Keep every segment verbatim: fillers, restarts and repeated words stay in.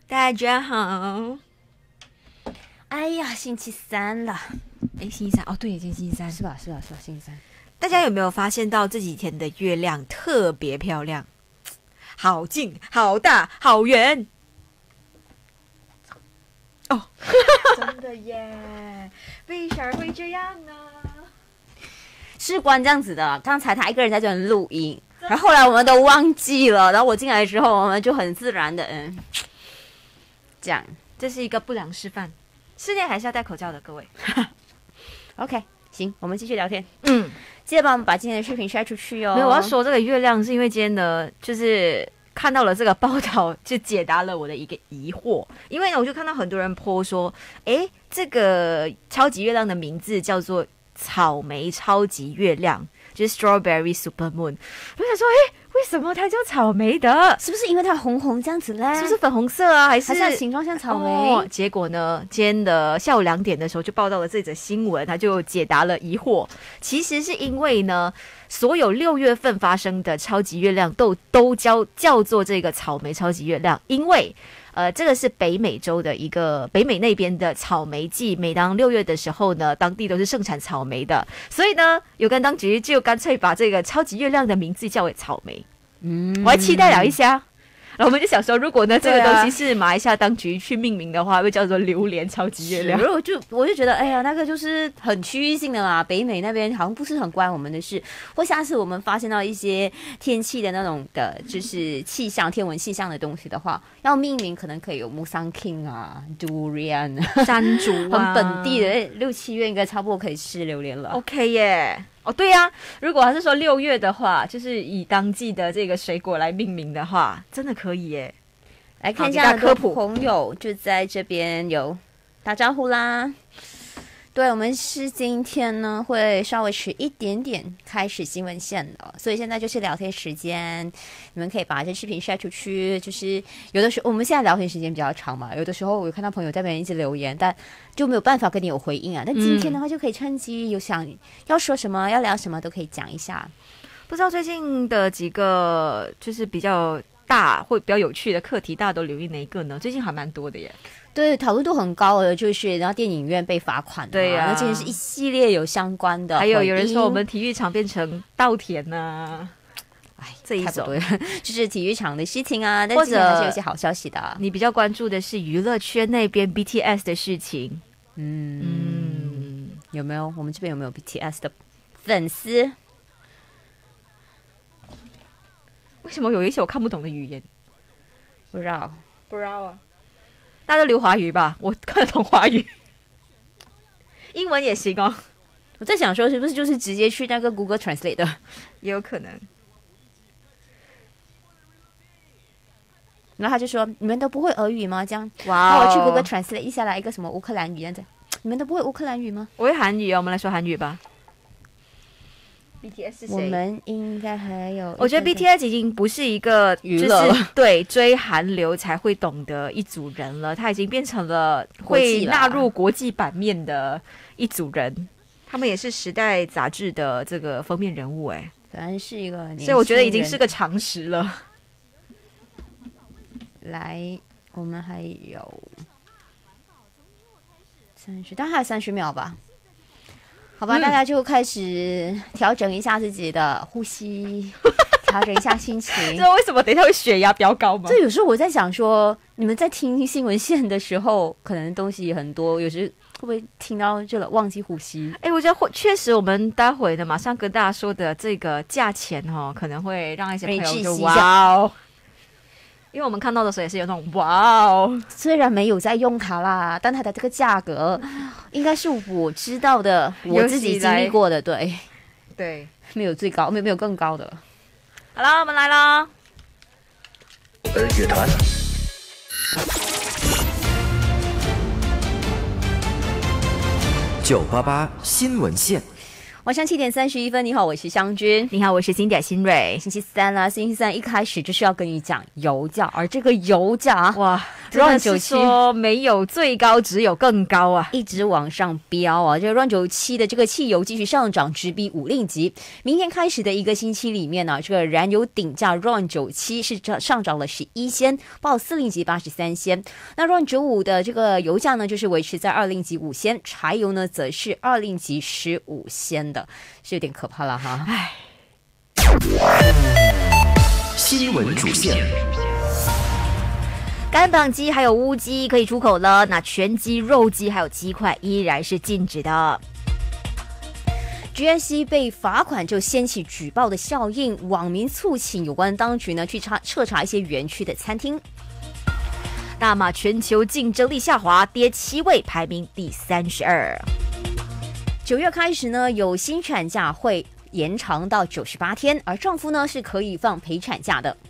大家好。 哎呀，星期三了， 哎，星期三哦，对，已经星期三是吧？是吧？是吧？星期三。 大家有没有发现到这几天的月亮特别漂亮？好近、好大、好圆。哦，真的耶！为啥会这样呢？ 事关这样子的，刚才他一个人在这里录音，然后后来我们都忘记了，然后我进来之后，我们就很自然的嗯，这样， 这是一个不良示范。室内还是要戴口罩的，各位。 OK， 行，我们继续聊天。 嗯， 记得帮我们把今天的视频晒出去哦。 没有，我要说这个月亮是因为今天呢，就是看到了这个报道，就解答了我的一个疑惑。因为呢，我就看到很多人 po 说，哎，这个超级月亮的名字叫做草莓超级月亮，就是 Strawberry Super Moon。我想说，哎，为什么它叫草莓的？ 是不是因为它红红这样子嘞？ 是不是粉红色啊？还是还是形状像草莓？ 哦，结果呢，今天的下午两点的时候就报道了这则新闻，他就解答了疑惑。其实是因为呢，所有六月份发生的超级月亮都都叫叫做这个草莓超级月亮，因为呃，这个是北美洲的一个北美那边的草莓季，每当六月的时候呢，当地都是盛产草莓的，所以呢，有关当局就干脆把这个超级月亮的名字叫为草莓。嗯，我还期待了一下。然后我们就想说，如果呢这个东西是马来西亚当局去命名的话，会叫做榴莲超级月亮。 然后我就我就觉得，哎呀，那个就是很区域性的嘛，北美那边好像不是很关我们的事。或下次我们发现到一些天气的那种的，就是气象、天文气象的东西的话，要命名可能可以有木桑 king 啊、durian、 山竹啊， 很本地的，六七月应该差不多可以吃榴莲了。 OK 耶。哦，对呀、啊，如果还是说六月的话，就是以当季的这个水果来命名的话，真的可以耶。 来看一下科普，朋友就在这边有打招呼啦。对，我们是今天呢会稍微迟一点点开始新闻线的，所以现在就是聊天时间，你们可以把这视频晒出去。就是有的时候我们现在聊天时间比较长嘛，有的时候我有看到朋友在那边一直留言，但就没有办法跟你有回应啊。但今天的话就可以趁机有想要说什么、要聊什么都可以讲一下。 不知道最近的几个就是比较大或比较有趣的课题，大家都留意哪一个呢？最近还蛮多的耶。 对，讨论度很高的就是，然后电影院被罚款， 对呀、啊， 那这是一系列有相关的。 还有有人说我们体育场变成稻田呐、啊，哎，这一种就是体育场的事情啊。但是还是有些好消息的、啊。 你比较关注的是娱乐圈那边 B T S 的事情， 嗯嗯，有没有？我们这边有没有 B T S 的粉丝？ 为什么有一些我看不懂的语言？ 不知道， 不知道啊。大家都留华语吧，我看得懂华语，英文也行哦。 我在想说，是不是就是直接去那个 Google Translate 的， 也有可能。 然后他就说：“你们都不会俄语吗？”这样， 哇、 哦，我去 Google Translate 一下来一个什么乌克兰语这样子，你们都不会乌克兰语吗？ 我会韩语哦，我们来说韩语吧。B T S 是谁？ 我们应该还有， 我觉得 B T S 已经不是一个娱乐， 就是对追韩流才会懂的一组人了，他已经变成了会纳入国际版面的一组人。他们也是《时代》杂志的这个封面人物，哎， 反正是一个年轻人， 所以我觉得已经是个常识了。 来，我们还有三十，大概还有三十秒吧。好吧、嗯，大家就开始调整一下自己的呼吸，调整一下心情。 知道为什么等一下会血压飙高吗？ 这有时候我在想说，你们在听新闻线的时候，可能东西很多，有时会不会听到这了忘记呼吸？ 哎，我觉得会，确实，我们待会的马上跟大家说的这个价钱哦，可能会让一些朋友就哇哦。因为我们看到的时候也是有那种哇哦， 虽然没有在用它啦，但它的这个价格应该是我知道的，我自己经历过的，对对， 没有最高，没有没有更高的。 好了，我们来了。 儿乐团， 九八八新闻线。 晚上七点三十一分，你好，我是湘君。 你好，我是金点新蕊。 星期三啦，星期三一开始就是要跟你讲油价，而这个油价哇， R O N 九七说没有最高，只有更高啊， 一直往上飙啊！这个 R O N 九七的这个汽油继续上涨，直逼五令吉。明天开始的一个星期里面呢，这个燃油顶价 R O N 九七是上涨了十一仙，报四令吉八十三仙。那 R O N 九五的这个油价呢，就是维持在二令吉五仙，柴油呢则是二令吉十五仙的，是有点可怕了哈。 唉， 新闻主线。 干绑鸡还有乌鸡可以出口了，那全鸡、肉鸡还有鸡块依然是禁止的。 G S C 被罚款就掀起举报的效应，网民促请有关当局呢去查彻查一些园区的餐厅。 大马全球竞争力下滑，跌七位，排名第三十二。 九月开始呢，有新产假会延长到九十八天，而丈夫呢是可以放陪产假的。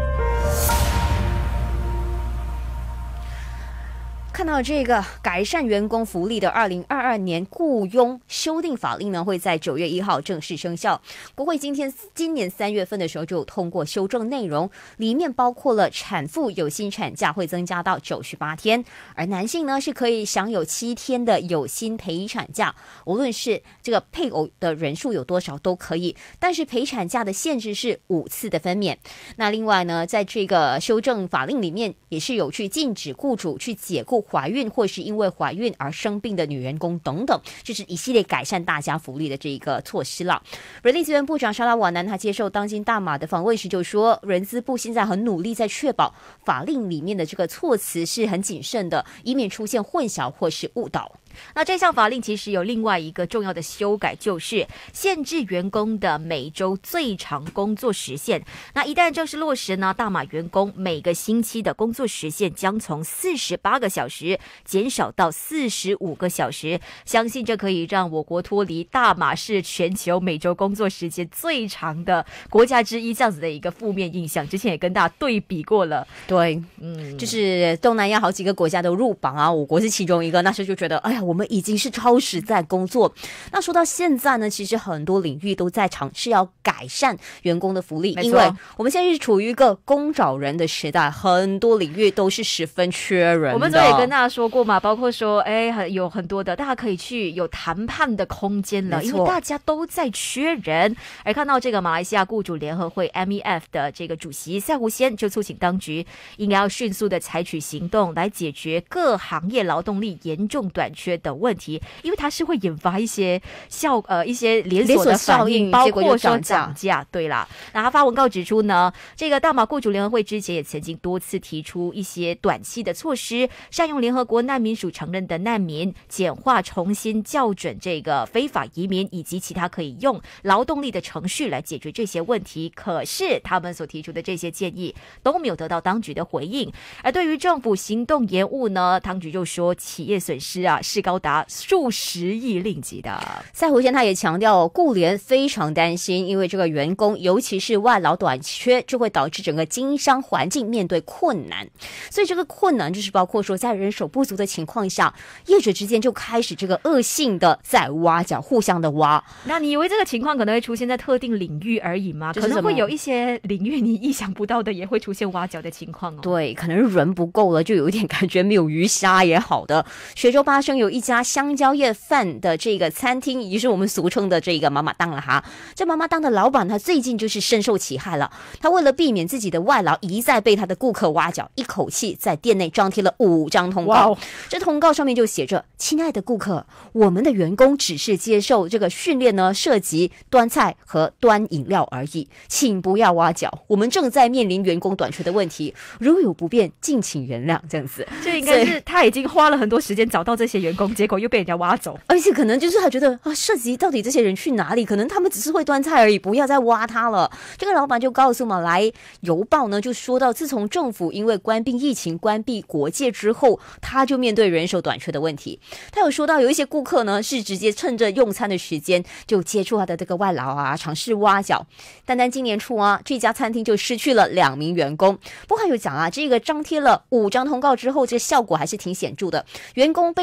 看到这个改善员工福利的二零二二年雇佣修订法令呢，会在九月一号正式生效。国会今天今年三月份的时候就有通过修正内容，里面包括了产妇有薪产假会增加到九十八天，而男性呢是可以享有七天的有薪陪产假，无论是这个配偶的人数有多少都可以，但是陪产假的限制是五次的分娩。那另外呢，在这个修正法令里面也是有去禁止雇主去解雇怀孕或是因为怀孕而生病的女员工等等，就是一系列改善大家福利的这一个措施了。人力资源部长沙拉瓦南他接受当今大马的访问时就说，人资部现在很努力在确保法令里面的这个措辞是很谨慎的，以免出现混淆或是误导。 那这项法令其实有另外一个重要的修改，就是限制员工的每周最长工作时限。那一旦正式落实呢，大马员工每个星期的工作时限将从四十八个小时减少到四十五个小时。相信这可以让我国脱离大马是全球每周工作时间最长的国家之一这样子的一个负面印象。之前也跟大家对比过了， 对， 嗯， 就是东南亚好几个国家都入榜啊，我国是其中一个。那时候就觉得，哎呀，我们已经是超时在工作。那说到现在呢，其实很多领域都在尝试要改善员工的福利，因为我们现在是处于一个工找人的时代，很多领域都是十分缺人的。 我们昨天也跟大家说过嘛，包括说，哎，有很多的大家可以去有谈判的空间了，因为大家都在缺人。而看到这个马来西亚雇主联合会 M E F 的这个主席赛胡先就促请当局应该要迅速的采取行动来解决各行业劳动力严重短缺的问题，因为它是会引发一些效呃一些连锁的反应，包括说涨价。对啦，那他发文告指出呢，这个大马雇主联合会之前也曾经多次提出一些短期的措施，善用联合国难民署承认的难民，简化重新校准这个非法移民以及其他可以用劳动力的程序来解决这些问题。可是他们所提出的这些建议都没有得到当局的回应。而对于政府行动延误呢，当局就说企业损失啊是高达数十亿令吉的。 赛胡先他也强调，雇联非常担心，因为这个员工尤其是外劳短缺，就会导致整个经商环境面对困难。所以这个困难就是包括说，在人手不足的情况下，业者之间就开始这个恶性的在挖角，互相的挖。 那你以为这个情况可能会出现在特定领域而已吗？可能会有一些领域你意想不到的也会出现挖角的情况哦。 对，可能人不够了，就有一点感觉没有鱼虾也好的。雪州巴生有一家香蕉叶饭的这个餐厅，也就是我们俗称的这个妈妈档了哈。这妈妈档的老板他最近就是深受其害了，他为了避免自己的外劳一再被他的顾客挖角，一口气在店内张贴了五张通告。Wow. 这通告上面就写着：亲爱的顾客，我们的员工只是接受这个训练呢，涉及端菜和端饮料而已，请不要挖角，我们正在面临员工短缺的问题，如有不便敬请原谅。这样子， 这应该是他已经花了很多时间找到这些员工，结果又被人家挖走， 而且可能就是他觉得啊，涉及到底这些人去哪里，可能他们只是会端菜而已，不要再挖他了。这个老板就告诉马来邮报呢，就说到自从政府因为关闭疫情关闭国界之后，他就面对人手短缺的问题。他有说到有一些顾客呢是直接趁着用餐的时间就接触他的这个外劳啊，尝试挖角。单单今年初啊，这家餐厅就失去了两名员工。不过还有讲啊，这个张贴了五张通告之后，这效果还是挺显著的。员工被尝试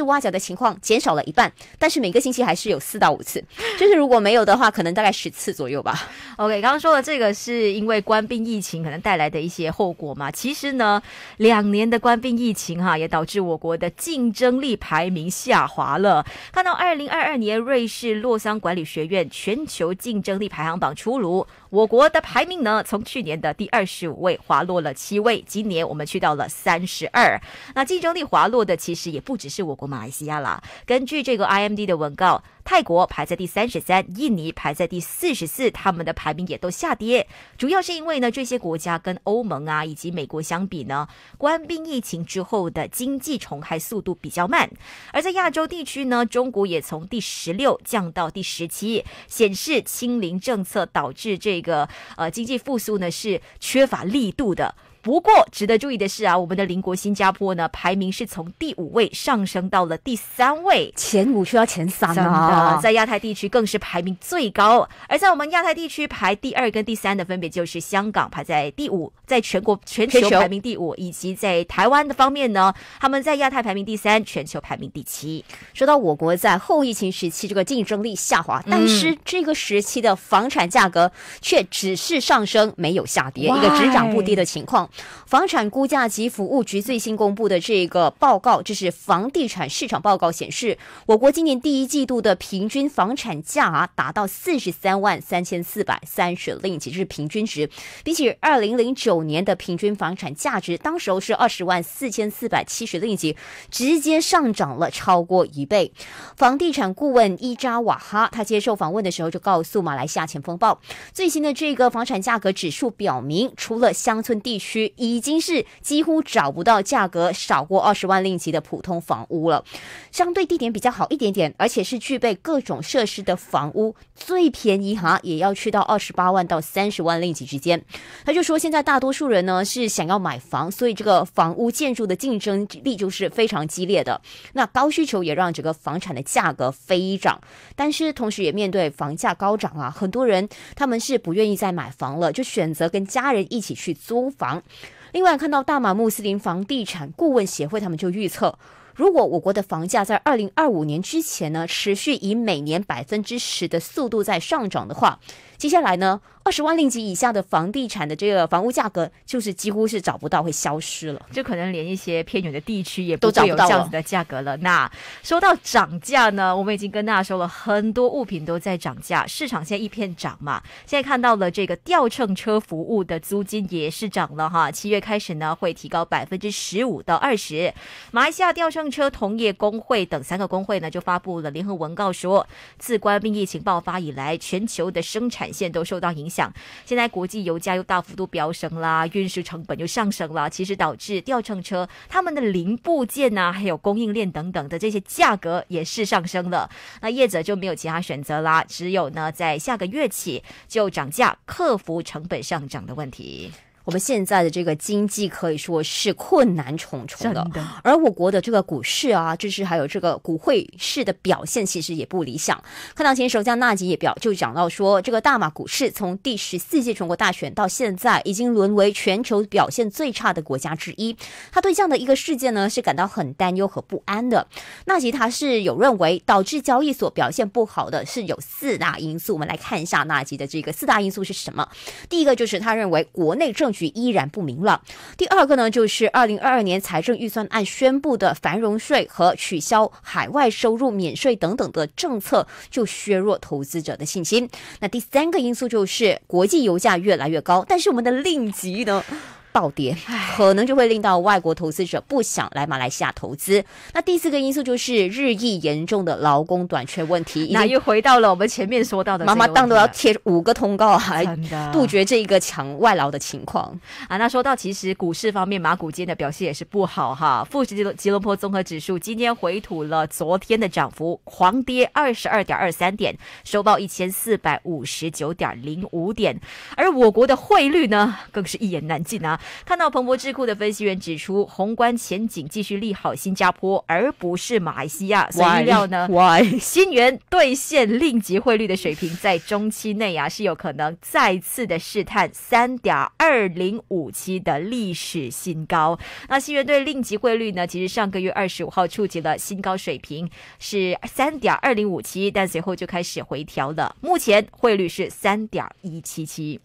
挖角的情况减少了一半，但是每个星期还是有四到五次，就是如果没有的话，可能大概十次左右吧。 OK， 刚刚说的这个是因为官兵疫情可能带来的一些后果嘛？其实呢，两年的官兵疫情哈、啊，也导致我国的竞争力排名下滑了。看到二零二二年瑞士洛桑管理学院全球竞争力排行榜出炉，我国的排名呢，从去年的第二十五位滑落了七位，今年我们去到了三十二。那竞争力滑落的其实也不只是我国马来西亚啦。根据这个 I M D 的文告，泰国排在第三十三，印尼排在第四十四，他们的排名也都下跌。主要是因为呢，这些国家跟欧盟啊以及美国相比呢，官兵疫情之后的经济重开速度比较慢。而在亚洲地区呢，中国也从第十六降到第十七，显示清零政策导致这个呃经济复苏呢是缺乏力度的。不过值得注意的是啊，我们的邻国新加坡呢，排名是从第五位上升到了第三位， 前五去到前三啊！真的，在亚太地区更是排名最高。而在我们亚太地区排第二跟第三的，分别就是香港排在第五，在全国全球排名第五，以及在台湾的方面呢，他们在亚太排名第三，全球排名第七。 说到我国在后疫情时期这个竞争力下滑，但是这个时期的房产价格却只是上升，没有下跌，一个只涨不跌的情况。房产估价及服务局最新公布的这个报告，这是房地产市场报告显示，我国今年第一季度的平均房产价啊达到四十三万三千四百三十令吉，这是平均值，比起二零零九年的平均房产价值，当时候是二十万四千四百七十令吉，直接上涨了超过一倍。房地产顾问伊扎瓦哈他接受访问的时候就告诉马来西亚前锋报，最新的这个房产价格指数表明，除了乡村地区，已经是几乎找不到价格少过二十万令吉的普通房屋了。相对地点比较好一点点，而且是具备各种设施的房屋，最便宜哈也要去到二十八万到三十万令吉之间。他就说，现在大多数人呢是想要买房，所以这个房屋建筑的竞争力就是非常激烈的。那高需求也让整个房产的价格飞涨，但是同时也面对房价高涨啊，很多人他们是不愿意再买房了，就选择跟家人一起去租房。另外看到大马穆斯林房地产顾问协会他们就预测，如果我国的房价在二零二五年之前呢持续以每年百分之十的速度在上涨的话，接下来呢二十万令吉以下的房地产的这个房屋价格就是几乎是找不到，会消失了， 就可能连一些偏远的地区也不会有这样子的价格了。那说到涨价呢，我们已经跟大家说了，很多物品都在涨价，市场现在一片涨嘛。现在看到了这个吊乘车服务的租金也是涨了哈，七月开始呢会提高百分之十五到二十。马来西亚吊乘车同业工会等三个工会呢就发布了联合文告说，自官兵疫情爆发以来，全球的生产线都受到影响。现在国际油价又大幅度飙升啦，运输成本又上升了，其实导致吊乘车他们的零部件啊，还有供应链等等的这些价格也是上升了。那业者就没有其他选择啦，只有呢在下个月起就涨价，克服成本上涨的问题。 我们现在的这个经济可以说是困难重重的， 真的。 而我国的这个股市啊，就是还有这个股汇市的表现其实也不理想。看到前首相纳吉也表就讲到说，这个大马股市从第十四届全国大选到现在，已经沦为全球表现最差的国家之一。他对这样的一个事件呢，是感到很担忧和不安的。纳吉他是有认为，导致交易所表现不好的是有四大因素。我们来看一下纳吉的这个四大因素是什么。第一个就是他认为国内政局依然不明朗。第二个呢，就是二零二二年财政预算案宣布的繁荣税和取消海外收入免税等等的政策，就削弱投资者的信心。那第三个因素就是国际油价越来越高，但是我们的令吉呢暴跌，可能就会令到外国投资者不想来马来西亚投资。那第四个因素就是日益严重的劳工短缺问题， 那又回到了我们前面说到的， 妈妈档都要贴五个通告来杜绝这个抢外劳的情况啊。那说到其实股市方面，马股今天的表现也是不好哈。富时吉隆坡综合指数今天回吐了昨天的涨幅，狂跌二十二点二三点，收报一千四百五十九点零五点。而我国的汇率呢，更是一言难尽啊。 看到彭博智库的分析员指出，宏观前景继续利好新加坡，而不是马来西亚。所以预料呢， Why? 新元兑现令吉汇率的水平，在中期内啊是有可能再次的试探 三点二零五七 的历史新高。那新元兑令吉汇率呢，其实上个月二十五号触及了新高水平，是 三点二零五七， 但随后就开始回调了，目前汇率是 三点一七七。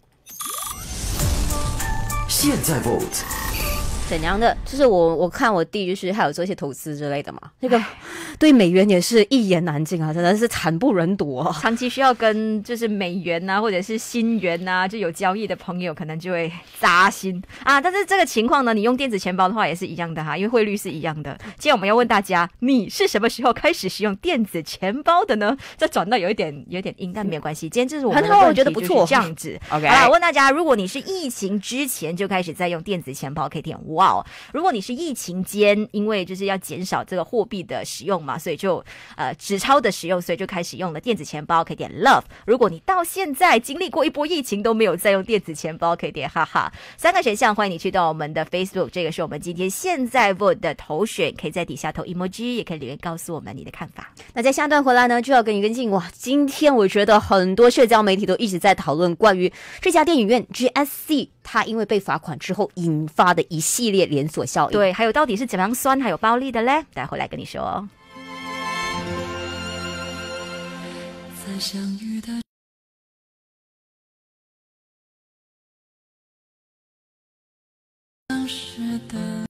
现在 vote 怎样的？就是我我看我弟就是还有做一些投资之类的嘛，那个对美元也是一言难尽啊，真的是惨不忍睹啊。 长期需要跟就是美元啊或者是新元啊就有交易的朋友，可能就会扎心啊。但是这个情况呢，你用电子钱包的话也是一样的哈，因为汇率是一样的。今天我们要问大家，你是什么时候开始使用电子钱包的呢？这转到有一点有一点阴，但没有关系。今天这是我们的问题， 我觉得不错， 这样子。 OK， 好啦，问大家，如果你是疫情之前就开始在用电子钱包，可以点哇哦。如果你是疫情间，因为就是要减少这个货币的使用嘛，所以就呃纸钞的使用，所以就开始用了电子钱包，可以点 love。如果你到现在经历过一波疫情都没有再用电子钱包，可以点哈哈。三个选项，欢迎你去到我们的 Facebook， 这个是我们今天现在 vote 的投选，可以在底下投 emoji， 也可以留言告诉我们你的看法。 那在下段回来呢，就要跟你跟进哇！今天我觉得很多社交媒体都一直在讨论关于这家电影院 G S C， 它因为被罚款之后引发的一系列连锁效应。 对，还有到底是怎么样酸还有暴力的嘞？待会回来跟你说哦。在相遇的当时的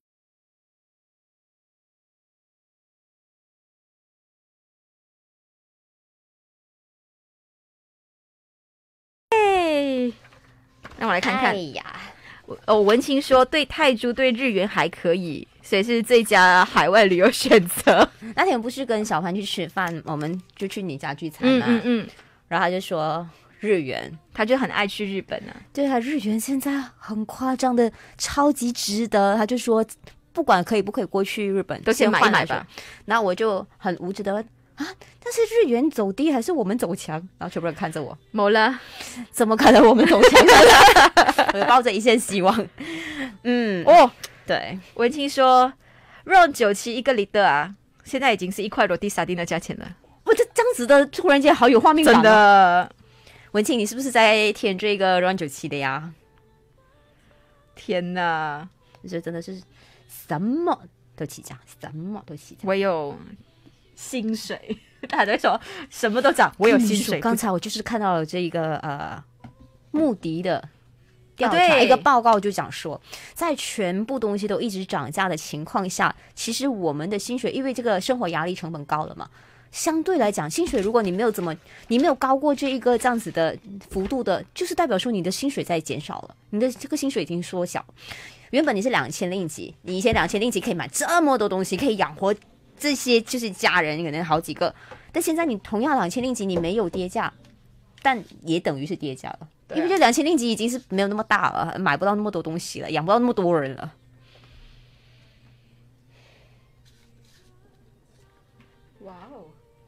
让我来看看。 哎呀， 哦，文清说对泰铢对日元还可以，所以是最佳海外旅游选择。 那天不是跟小潘去吃饭，我们就去你家聚餐嘛， 嗯嗯嗯， 然后他就说日元， 他就很爱去日本啊。 对啊，日元现在很夸张的，超级值得。他就说不管可以不可以过去日本， 都先买一买吧。 然后我就很无知的问啊，但是日元走低还是我们走强？然后全部人看着我， 没了， 怎么可能我们走强？我就抱着一线希望。嗯， 哦， 对， 文清说 R O N 九七一个 liter 啊，现在已经是一块罗蒂沙丁的价钱了。 我这这样子的，突然间好有画面感、 真的。 文清，你是不是在填这个 R O N 九七的呀？ 天哪， 这真的是什么都起价，什么都起价。 我有薪水，大家都会说什么都涨，我有薪水。 刚才我就是看到了这个呃穆迪的调查、 啊、 一个报告，就讲说，在全部东西都一直涨价的情况下，其实我们的薪水，因为这个生活压力成本高了嘛，相对来讲，薪水如果你没有怎么，你没有高过这一个这样子的幅度的，就是代表说你的薪水在减少了，你的这个薪水已经缩小。原本你是两千令吉，你以前两千令吉可以买这么多东西，可以养活这些就是家人，可能好几个。但现在你同样两千令吉，你没有跌价，但也等于是跌价了，啊、因为这两千令吉已经是没有那么大了，买不到那么多东西了，养不到那么多人了。 哇哦！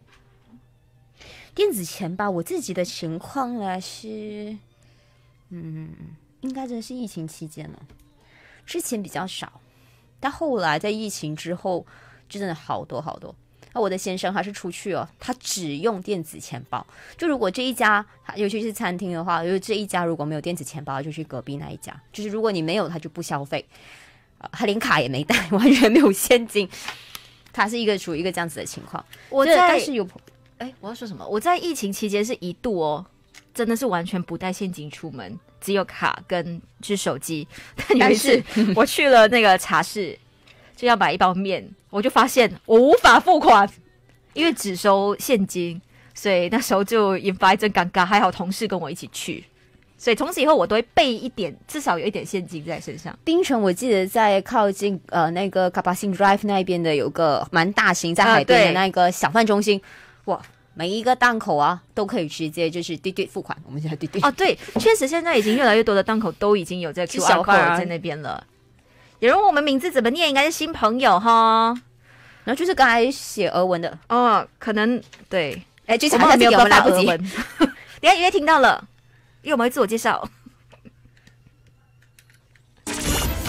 电子钱包，我自己的情况呢是，嗯，应该真的是疫情期间了，之前比较少，但后来在疫情之后，就真的好多好多。那我的先生还是出去哦，他只用电子钱包。就如果这一家，尤其是餐厅的话，因为这一家如果没有电子钱包，就去隔壁那一家。就是如果你没有，他就不消费。呃、他连卡也没带，完全没有现金。他是一个属于一个这样子的情况。 我在但是有， 哎，我要说什么？我在疫情期间是一度哦，真的是完全不带现金出门，只有卡跟是手机。但有一次我去了那个茶室，就要买一包面，我就发现我无法付款，因为只收现金，所以那时候就引发一阵尴尬。还好同事跟我一起去。所以从此以后我都会备一点，至少有一点现金在身上。 槟城我记得在靠近呃那个 Kapasin Drive 那边的有个蛮大型在海边的那个小贩中心，哇，每一个档口啊都可以直接就是滴滴付款。我们现在滴滴哦，对，确实现在已经越来越多的档口都已经有这 Q R code 在那边了。有人问我们名字怎么念，应该是新朋友哈。 然后就是刚才写俄文的哦，可能对， 哎，就查一下自己，我们来不及。 等一下约听到了。因为我们会自我介绍。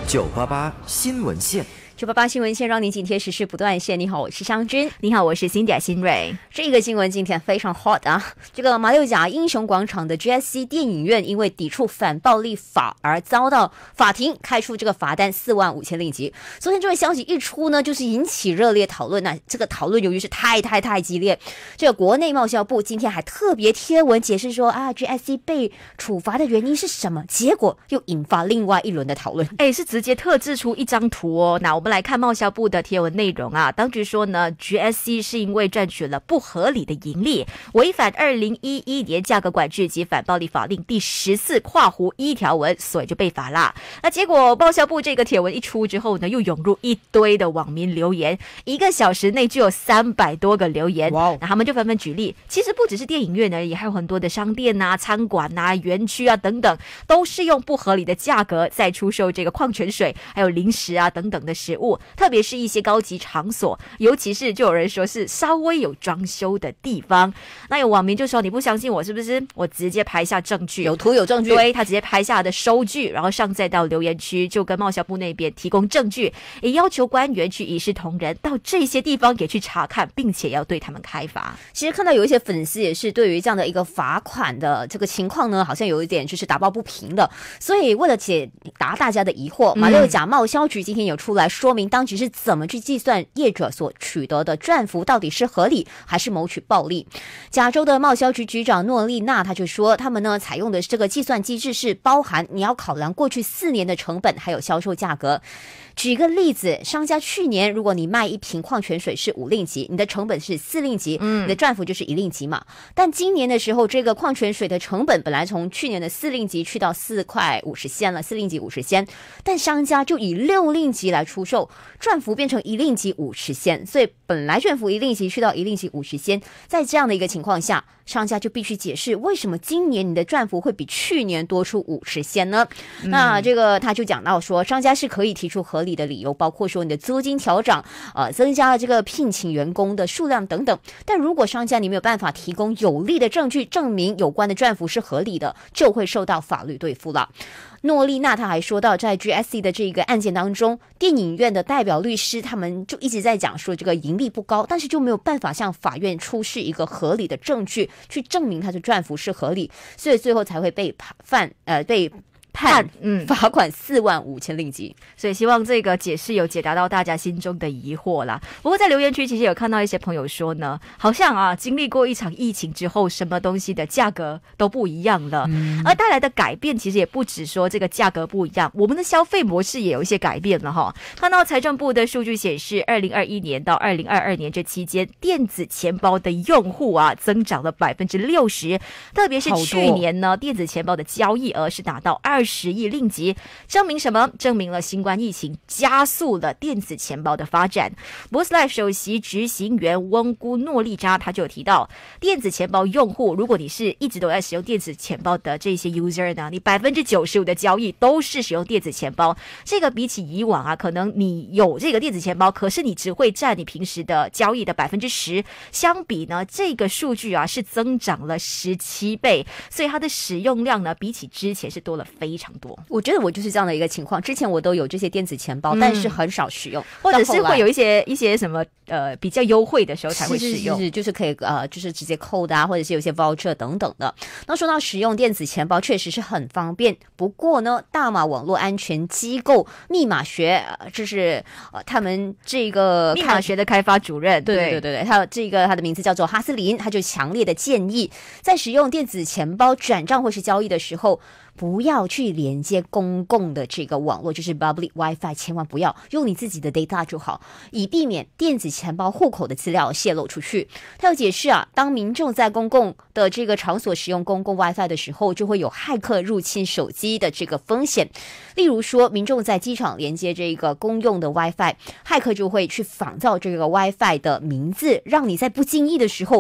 九八八新闻线。 九八八新闻线让你紧贴时事不断线。你好，我是湘君。 你好，我是辛迪新蕊。 这个新闻今天非常 hot 啊！这个马六甲英雄广场的 G S C 电影院因为抵触反暴力法而遭到法庭开出这个罚单四万五千令吉。昨天这位消息一出呢，就是引起热烈讨论。那这个讨论由于是太太太激烈，这个国内贸销部今天还特别贴文解释说啊 ，G S C 被处罚的原因是什么？结果又引发另外一轮的讨论。 哎，是直接特制出一张图哦。那我们来看贸销部的贴文内容啊，当局说呢 ，G S C 是因为赚取了不合理的盈利，违反二零一一年价格管制及反暴力法令第十四括弧一条文，所以就被罚啦。那结果贸销部这个贴文一出之后呢，又涌入一堆的网民留言，一个小时内就有三百多个留言。哇！那他们就纷纷举例，其实不只是电影院而已，还有很多的商店啊、餐馆啊、园区啊等等，都是用不合理的价格在出售这个矿泉水、还有零食啊等等的食物。特别是一些高级场所，尤其是就有人说是稍微有装修的地方，那有网民就说你不相信我是不是？我直接拍下证据， 有图有证据。 对，他直接拍下的收据，然后上载到留言区，就跟贸销部那边提供证据，也要求官员去一视同仁，到这些地方也去查看，并且要对他们开罚。 其实看到有一些粉丝也是对于这样的一个罚款的这个情况呢，好像有一点就是打抱不平的，所以为了解答大家的疑惑，马六甲贸销局今天有出来说明当局是怎么去计算业者所取得的赚幅到底是合理还是谋取暴利。加州的贸销局局长诺丽娜他就说，他们呢采用的这个计算机制是包含你要考量过去四年的成本还有销售价格。举一个例子，商家去年如果你卖一瓶矿泉水是五令吉，你的成本是四令吉，你的赚幅就是一令吉嘛。但今年的时候，这个矿泉水的成本本来从去年的四令吉去到四块五十仙了，四令吉五十仙，但商家就以六令吉来出售，赚幅变成一令吉五十仙，所以本来赚幅一令吉去到一令吉五十仙，在这样的一个情况下，商家就必须解释为什么今年你的赚幅会比去年多出五十仙呢？嗯、那这个他就讲到说，商家是可以提出合理的理由，包括说你的租金调涨，呃，增加了这个聘请员工的数量等等。但如果商家你没有办法提供有力的证据证明有关的赚幅是合理的，就会受到法律对付了。诺丽娜他还说到，在 G S C 的这个案件当中，电影院的代表律师他们就一直在讲说这个盈利不高，但是就没有办法向法院出示一个合理的证据去证明他的赚幅是合理，所以最后才会被判呃被判嗯罚款四万五千令吉。 所以希望这个解释有解答到大家心中的疑惑啦。不过在留言区其实有看到一些朋友说呢，好像啊经历过一场疫情之后，什么东西的价格都不一样了，嗯、而带来的改变其实也不止说这个价格不一样，我们的消费模式也有一些改变了哈。看到财政部的数据显示，二零二一年到二零二二年这期间，电子钱包的用户啊增长了百分之六十，特别是去年呢，电子钱包的交易额是达到二十亿令吉，证明什么？证明了新冠疫情加速了电子钱包的发展。Boost Life 首席执行员温姑诺丽扎他就有提到，电子钱包用户，如果你是一直都在使用电子钱包的这些 user 呢，你百分之九十五的交易都是使用电子钱包。这个比起以往啊，可能你有这个电子钱包，可是你只会占你平时的交易的百分之十，相比呢，这个数据啊是增长了十七倍，所以它的使用量呢，比起之前是多了非常多。 我觉得我就是这样的一个情况，之前我都有这些电子钱包，嗯、但是很少使用， 或者是会有一些一些什么呃比较优惠的时候才会使用， 是是是，就是可以呃就是直接扣的啊，或者是有些 voucher 等等的。那说到使用电子钱包，确实是很方便。不过呢，大马网络安全机构密码学，呃、就是呃他们这个密码学的开发主任， 对对对对对，他这个他的名字叫做哈斯林，他就强烈的建议，在使用电子钱包转账或是交易的时候，不要去连接公共的这个网络，就是 public Wi-Fi， 千万不要用你自己的 data 就好，以避免电子钱包户口的资料泄露出去。他有解释啊，当民众在公共的这个场所使用公共 Wi-Fi 的时候，就会有骇客入侵手机的这个风险。例如说，民众在机场连接这个公用的 Wi-Fi， 骇客就会去仿造这个 Wi-Fi 的名字，让你在不经意的时候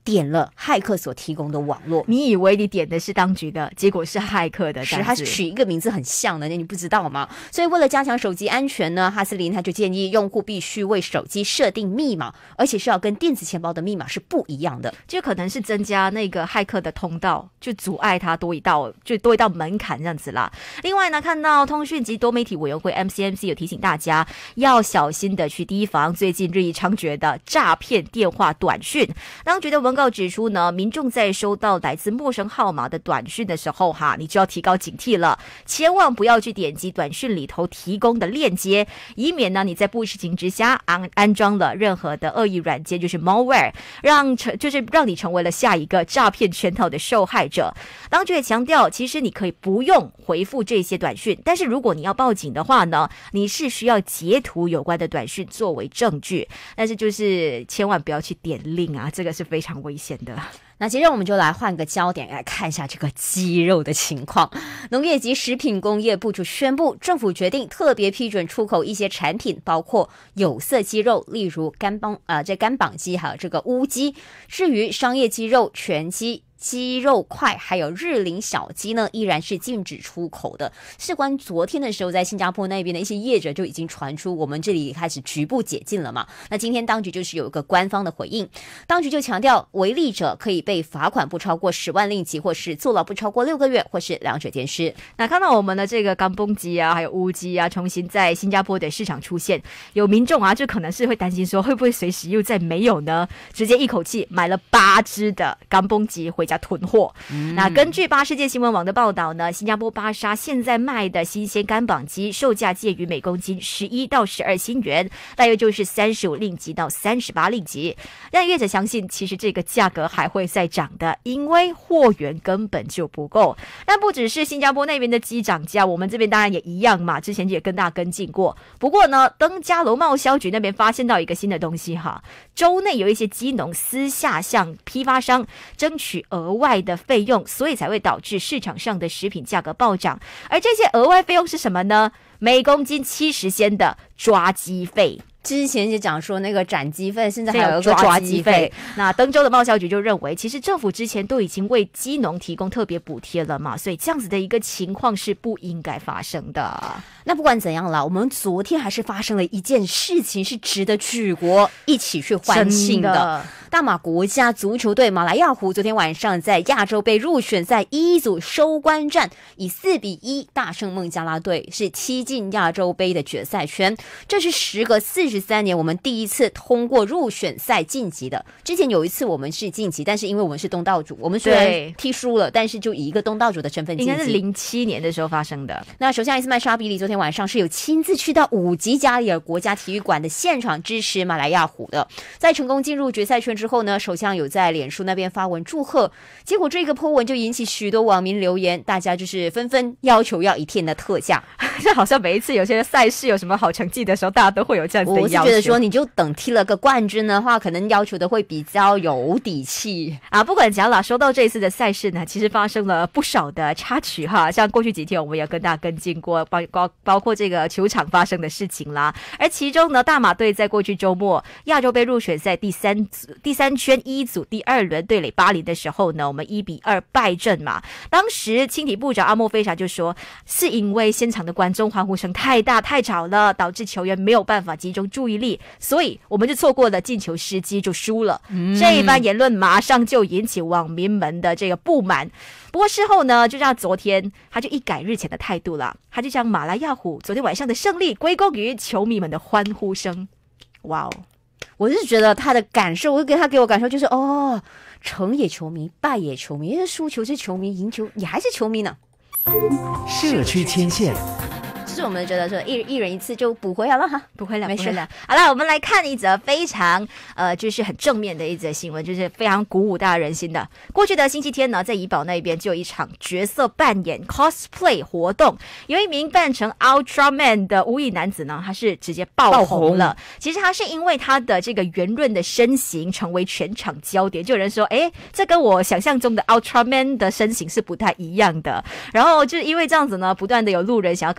点了骇客所提供的网络。 你以为你点的是当局的，结果是骇客的， 是它取一个名字很像的，你不知道吗？所以为了加强手机安全呢，哈斯林他就建议用户必须为手机设定密码，而且是要跟电子钱包的密码是不一样的， 就可能是增加那个骇客的通道，就阻碍它多一道，就多一道门槛这样子啦。另外呢，看到通讯及多媒体委员会 M C M C 有提醒大家要小心的去提防最近日益猖獗的诈骗电话短讯。当局的文告指出呢，民众在收到来自陌生号码的短讯的时候哈，你就要提高警惕了，千万不要去点击短讯里头提供的链接，以免呢你在不知情之下安安装了任何的恶意软件，就是 malware， 让成就是让你成为了下一个诈骗圈套的受害者。当局也强调，其实你可以不用回复这些短讯，但是如果你要报警的话呢，你是需要截图有关的短讯作为证据，但是就是千万不要去点 link 啊，这个是非常危险的。 那接着我们就来换个焦点来看一下这个鸡肉的情况。农业及食品工业部就宣布，政府决定特别批准出口一些产品，包括有色鸡肉，例如干邦呃这干膀鸡还有这个乌鸡。至于商业鸡肉、全鸡、鸡肉块还有日龄小鸡呢，依然是禁止出口的。事关昨天的时候，在新加坡那边的一些业者就已经传出，我们这里开始局部解禁了嘛。那今天当局就是有一个官方的回应，当局就强调，违例者可以被罚款不超过十万令吉，或是坐牢不超过六个月，或是两者兼施。 那看到我们的这个干蹦鸡啊，还有乌鸡啊，重新在新加坡的市场出现，有民众啊，就可能是会担心说，会不会随时又再没有呢？直接一口气买了八只的干蹦鸡回家囤货。嗯、那根据巴世界新闻网的报道呢，新加坡巴沙现在卖的新鲜干膀鸡售价介于每公斤十一到十二新元，大约就是三十五令吉到三十八令吉。但业者相信，其实这个价格还会再涨的，因为货源根本就不够。但不只是新加坡那边的鸡涨价，我们这边当然也一样嘛，之前也跟大家跟进过。不过呢，登嘉楼贸销局那边发现到一个新的东西哈，州内有一些鸡农私下向批发商争取额外的费用，所以才会导致市场上的食品价格暴涨。而这些额外费用是什么呢？每公斤七十仙的抓鸡费。 之前就讲说那个斩鸡费，现在还有一个抓鸡费。 那登州的贸销局就认为，其实政府之前都已经为鸡农提供特别补贴了嘛，所以这样子的一个情况是不应该发生的。 那不管怎样啦，我们昨天还是发生了一件事情，是值得举国一起去欢庆的。大马国家足球队马来亚虎昨天晚上在亚洲杯入选赛一组收官战，以四比一大胜孟加拉队，是踢进亚洲杯的决赛圈。这是时隔四十三年我们第一次通过入选赛晋级的。之前有一次我们是晋级，但是因为我们是东道主，我们虽然踢输了，但是就以一个东道主的身份晋级。 应该是零七年的时候发生的。 那首相伊斯麦沙比里昨天晚上是有亲自去到五吉加里尔国家体育馆的现场支持马来亚虎的。在成功进入决赛圈之后呢，首相有在脸书那边发文祝贺，结果这个 po 文就引起许多网民留言，大家就是纷纷要求要一天的特价。 这好像每一次有些赛事有什么好成绩的时候，大家都会有这样子的要求。 我是觉得说，你就等踢了个冠军的话，可能要求的会比较有底气啊。不管怎样啦，说到这一次的赛事呢，其实发生了不少的插曲哈。像过去几天我们也跟大家跟进过，包包包括这个球场发生的事情啦。而其中呢，大马队在过去周末亚洲杯入选赛第三第三圈一组第二轮对垒巴林的时候呢，我们一比二败阵嘛。当时青体部长阿莫菲莎就说，是因为现场的观众欢呼声太大太吵了，导致球员没有办法集中注意力，所以我们就错过了进球时机，就输了。嗯、这一番言论马上就引起网民们的这个不满。不过事后呢，就让昨天他就一改日前的态度了，他就将马来亚虎昨天晚上的胜利归功于球迷们的欢呼声。哇哦！ 我是觉得他的感受，我给他给我感受就是哦，成也球迷，败也球迷，因为输球是球迷，赢球也还是球迷呢。 社区牵线。 就是我们觉得说一一人一次就补回来了哈， 补回来， 没事了。好了，我们来看一则非常呃，就是很正面的一则新闻，就是非常鼓舞大家人心的。过去的星期天呢，在怡保那边就有一场角色扮演 cosplay 活动，有一名扮成 Ultraman 的无裔男子呢，他是直接爆红了。其实他是因为他的这个圆润的身形成为全场焦点，就有人说，哎，这跟我想象中的 Ultraman 的身形是不太一样的。然后就是因为这样子呢，不断的有路人想要跟他合照。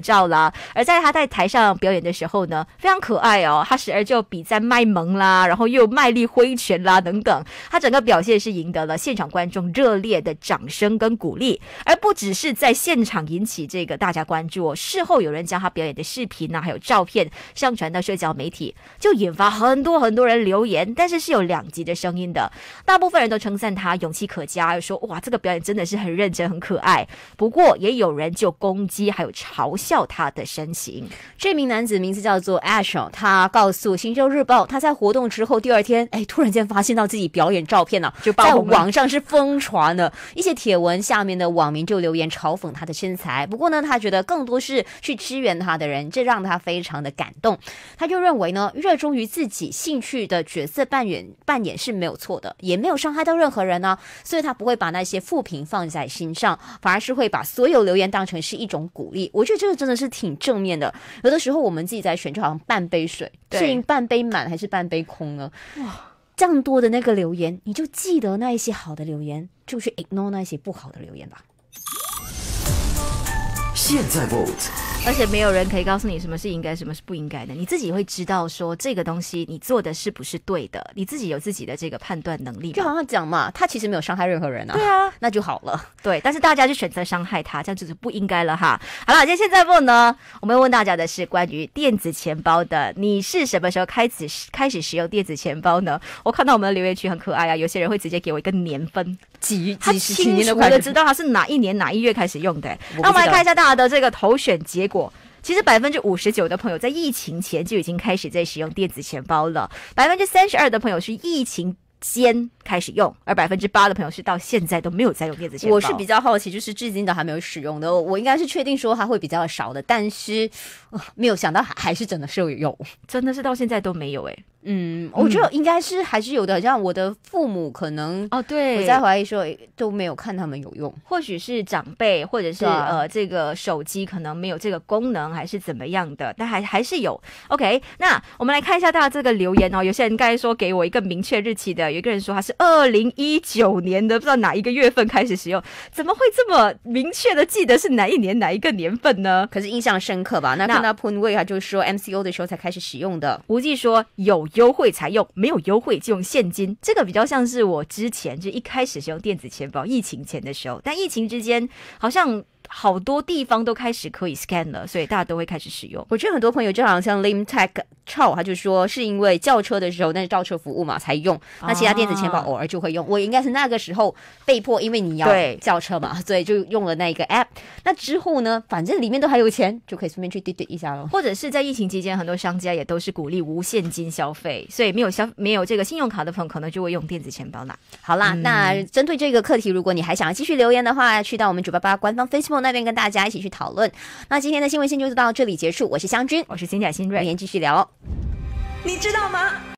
照啦。而在他在台上表演的时候呢，非常可爱哦，他时而就比在卖萌啦，然后又卖力挥拳啦等等，他整个表现是赢得了现场观众热烈的掌声跟鼓励，而不只是在现场引起这个大家关注哦，事后有人将他表演的视频啊还有照片上传到社交媒体，就引发很多很多人留言，但是是有两极的声音的，大部分人都称赞他勇气可嘉，又说哇这个表演真的是很认真很可爱，不过也有人就攻击还有嘲笑他的身形。 这名男子名字叫做 Ash， 他告诉《新洲日报》，他在活动之后第二天，哎，突然间发现到自己表演照片呢、啊， 就爆红了， 在网上是疯传了。一些帖文下面的网民就留言嘲讽他的身材，不过呢，他觉得更多是去支援他的人，这让他非常的感动。他就认为呢，热衷于自己兴趣的角色扮演扮演是没有错的，也没有伤害到任何人呢、啊，所以他不会把那些负评放在心上，反而是会把所有留言当成是一种鼓励。我觉得这个真的是挺正面的。有的时候我们自己在选，就好像半杯水，是半杯满还是半杯空呢？哇，这样多的那个留言，你就记得那一些好的留言，就去 ignore 那些不好的留言吧。 现在 vote， 而且没有人可以告诉你什么是应该什么是不应该的，你自己会知道说这个东西你做的是不是对的，你自己有自己的这个判断能力。 就好像讲嘛，他其实没有伤害任何人啊， 对啊， 那就好了。 对，但是大家就选择伤害他，这样就是不应该了哈。好了，现在问呢，我们要问大家的是关于电子钱包的，你是什么时候开始开始使用电子钱包呢？我看到我们的留言区很可爱啊，有些人会直接给我一个年份， 几他几十年清楚的知道他是哪一年哪一月开始用的。那我们来看一下大家的这个投选结果。其实百分之五十九的朋友在疫情前就已经开始在使用电子钱包了，百分之三十二的朋友是疫情间开始用，而百分之八的朋友是到现在都没有在用电子钱包。 我是比较好奇，就是至今都还没有使用的，我应该是确定说它会比较少的，但是、呃、没有想到还是真的是有， 真的是到现在都没有哎、欸。 嗯，我觉得应该是还是有的，像我的父母可能哦，对， 我在怀疑说都没有看他们有用， 或许是长辈，或者是、啊、呃这个手机可能没有这个功能，还是怎么样的，但还还是有。OK， 那我们来看一下大家这个留言哦。有些人刚才说给我一个明确日期的，有一个人说他是二零一九年的，不知道哪一个月份开始使用，怎么会这么明确的记得是哪一年哪一个年份呢？ 可是印象深刻吧？那看到 Punway 他就说 M C O 的时候才开始使用的。 吴记说有优惠才用，没有优惠就用现金。这个比较像是我之前就一开始使用电子钱包，疫情前的时候，但疫情之间好像好多地方都开始可以 scan 了，所以大家都会开始使用。 我觉得很多朋友就好像像 Lim Tech Chow 他就说是因为叫车的时候那是倒车服务嘛才用，那其他电子钱包偶尔就会用、啊、我应该是那个时候被迫，因为你要叫车嘛，所以就用了那个 app。 那之后呢，反正里面都还有钱，就可以顺便去滴滴一下咯。 或者是在疫情期间很多商家也都是鼓励无现金消费，所以没有消没有这个信用卡的朋友可能就会用电子钱包啦。 好啦、嗯、那针对这个课题，如果你还想要继续留言的话，去到我们九八八官方 Facebook那边跟大家一起去讨论。那今天的新闻线就到这里结束，我是湘君， 我是金甲新锐， 明天继续聊。 你知道吗？